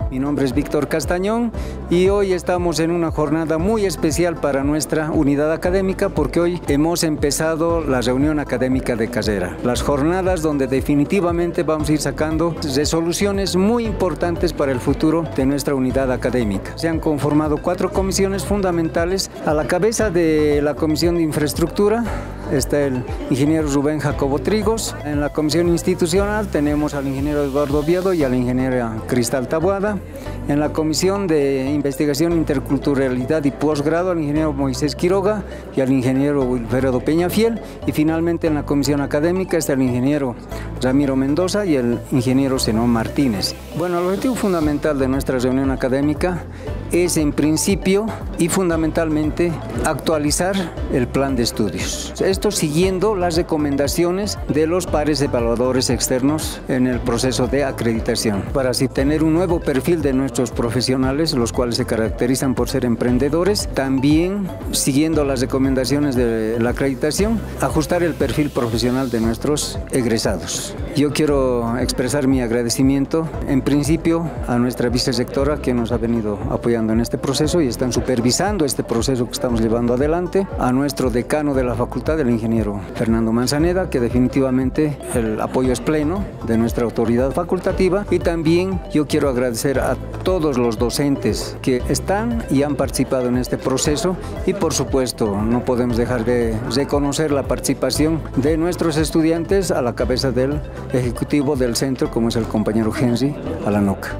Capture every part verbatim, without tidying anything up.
Mi nombre es Víctor Castañón y hoy estamos en una jornada muy especial para nuestra unidad académica porque hoy hemos empezado la reunión académica de carrera. Las jornadas donde definitivamente vamos a ir sacando resoluciones muy importantes para el futuro de nuestra unidad académica. Se han conformado cuatro comisiones fundamentales. A la cabeza de la Comisión de Infraestructura está el ingeniero Rubén Jacobo Trigos. En la comisión institucional tenemos al ingeniero Eduardo Oviedo y a la ingeniera Cristal Taboada. En la comisión de investigación, interculturalidad y posgrado al ingeniero Moisés Quiroga y al ingeniero Wilfredo Peñafiel. Y finalmente en la comisión académica está el ingeniero Ramiro Mendoza y el ingeniero Zenón Martínez. Bueno, el objetivo fundamental de nuestra reunión académica es en principio y fundamentalmente actualizar el plan de estudios. Esto siguiendo las recomendaciones de los pares evaluadores externos en el proceso de acreditación, para así tener un nuevo perfil de nuestros profesionales, los cuales se caracterizan por ser emprendedores. También siguiendo las recomendaciones de la acreditación, ajustar el perfil profesional de nuestros egresados. Yo quiero expresar mi agradecimiento en principio a nuestra vicerrectora que nos ha venido apoyando en este proceso y están supervisando este proceso que estamos llevando adelante, a nuestro decano de la facultad, el ingeniero Fernando Manzaneda, que definitivamente el apoyo es pleno de nuestra autoridad facultativa, y también yo quiero agradecer a todos los docentes que están y han participado en este proceso, y por supuesto no podemos dejar de reconocer la participación de nuestros estudiantes a la cabeza del ejecutivo del centro, como es el compañero Henry Alanoca.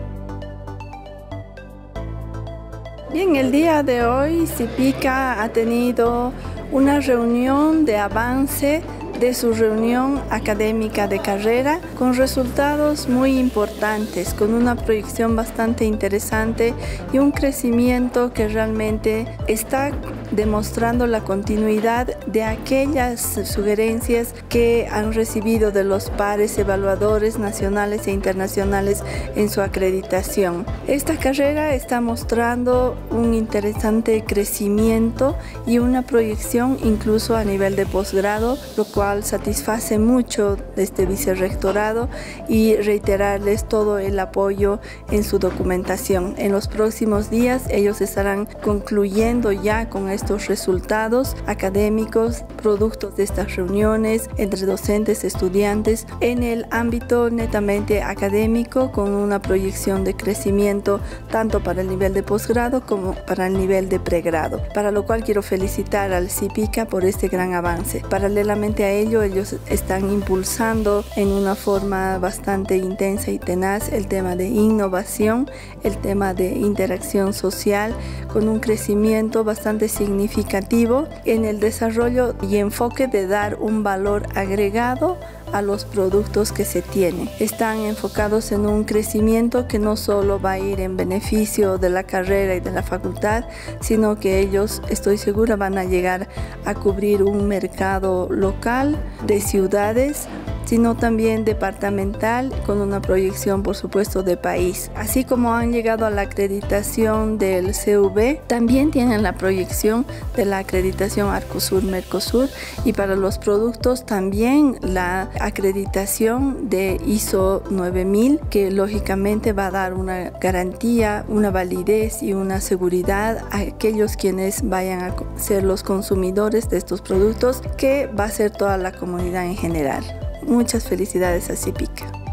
Bien, el día de hoy CIPICA ha tenido una reunión de avance de su reunión académica de carrera con resultados muy importantes, con una proyección bastante interesante y un crecimiento que realmente está demostrando la continuidad de aquellas sugerencias que han recibido de los pares evaluadores nacionales e internacionales en su acreditación. Esta carrera está mostrando un interesante crecimiento y una proyección incluso a nivel de posgrado, lo cual satisface mucho este vicerrectorado, y reiterarles todo el apoyo en su documentación. En los próximos días ellos estarán concluyendo ya con estos resultados académicos, productos de estas reuniones entre docentes, estudiantes, en el ámbito netamente académico, con una proyección de crecimiento tanto para el nivel de posgrado como para el nivel de pregrado, para lo cual quiero felicitar al CIPICA por este gran avance. Paralelamente a ello, ellos están impulsando en una forma bastante intensa y tenaz el tema de innovación, el tema de interacción social, con un crecimiento bastante significativo en el desarrollo y enfoque de dar un valor agregado a los productos que se tienen. Están enfocados en un crecimiento que no solo va a ir en beneficio de la carrera y de la facultad, sino que ellos, estoy segura, van a llegar a cubrir un mercado local de ciudades, sino también departamental, con una proyección, por supuesto, de país. Así como han llegado a la acreditación del C V, también tienen la proyección de la acreditación Arcosur-Mercosur, y para los productos también la acreditación de I S O nueve mil, que lógicamente va a dar una garantía, una validez y una seguridad a aquellos quienes vayan a ser los consumidores de estos productos, que va a ser toda la comunidad en general. Muchas felicidades a CIPICA.